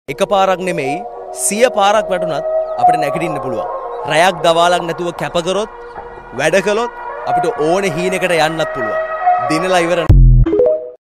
එක පාරක් නෙමෙයි 100 පාරක් වැටුණත් අපිට නැගිටින්න පුළුවන්. රැයක් දවාලක් නැතුව කැප කරොත් වැඩ කළොත් අපිට ඕනේ හීනෙකට යන්නත් පුළුවන්. දිනලා ඉවර